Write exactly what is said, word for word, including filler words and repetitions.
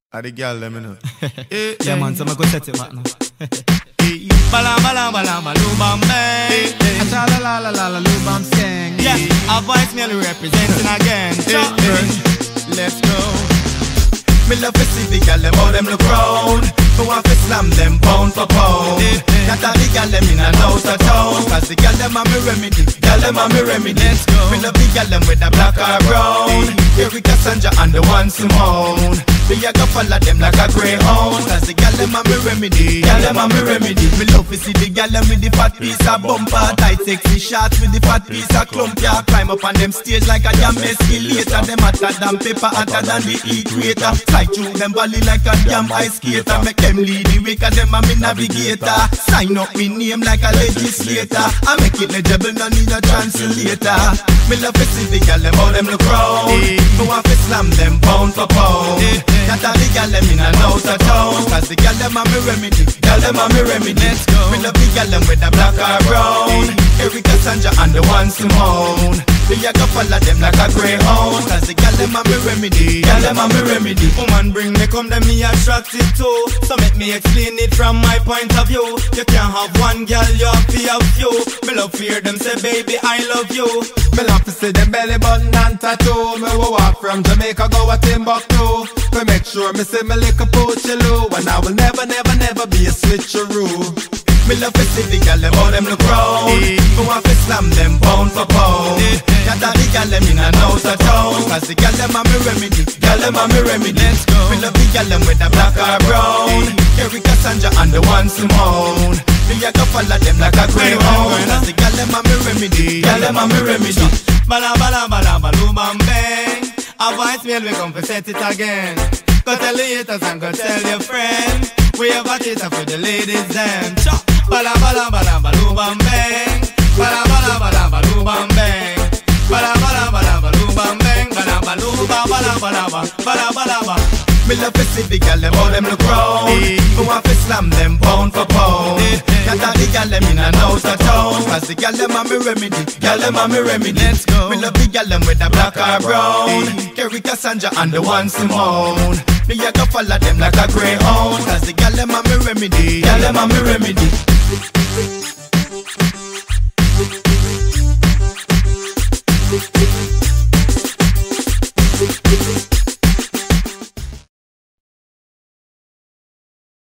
I the girl let me know. Yeah man, so I go set it back now. Bala bala bala balu bambe. Cha la la la la la lu bam sing. Yeah, our voice merely representing again. Let's go. Me love to see the gal them how them look round. Me want to slam them pound for pound. Not all the gal them in and out of town. Cause the gal them are me remedy. Gal them are me remedy. Let's go. Me love the gal them with the black or brown. Erica, Sandra and the one Simone. Me a go follow them like a greyhound. Cause the gal them are me remedy. Gal them are me remedy. Me love to see the gal them with the fat piece of bumper. Tight sexy shots with the fat piece of clump. Yeah, climb up on them stage like a damn escalator. Them hotter than pepper, hotter than the equator. Slide through them body like a damn ice skater. Make them lead the way cause them a me navigator. Sign up me name like a legislator. I make it legible, no need a translator. Me love to see the gal them how them look round. Me want to slam them pound for pound. Not all the gal them in and out of town. Cause the gal them a me remedy. Gal them a me remedy. Let's go. Me love the gal them with the black or brown. Erica, Sandra and the one Simone. Me a go follow them like a greyhound. Cause the gal them a me remedy. Gal them a me remedy. Woman bring me come, them me attracted too. So make me explain it from my point of view. You can't have one girl, you have to have few. Me love to hear them say, baby, I love you. Me love to see them belly button and tattoo. Me will walk from Jamaica, go a Timbuktu. Me make sure me see me lick a poochiloo. And I will never, never, never be a switcheroo. Me love to see the gal them how them look round. Me want to slam them pound for pound. Not all the gal them in and out of town. Cause the gal them a me remedy. Gal them a me remedy. Let's go. Me love the gal them with the black or brown. Erica, Sandra and the one Simone. Me a go follow them like a greyhound. Cause the gal them a me remedy. Gal them a me remedy. Bala bala bala balu bambang. Our voice mail we come to set it again. Go tell the haters and go tell your friends. We have a theater for the ladies them. Bala bala bala balu bambang. Bala bala bala balu bambang. Bala bala bala balu bambang. Bala balu bala bala bala bala bala. Me love to see the gal them how them look round. Me want to slam them pound for pound. Not all the gal them in and out of town. Cause the gal them a me remedy. Gal them a me remedy. Let's go. Me love the gal them with the black or brown. Erica, Sandra and the one Simone. Me a go follow them like a greyhound. Cause the gal them a me remedy. Gal them a me remedy.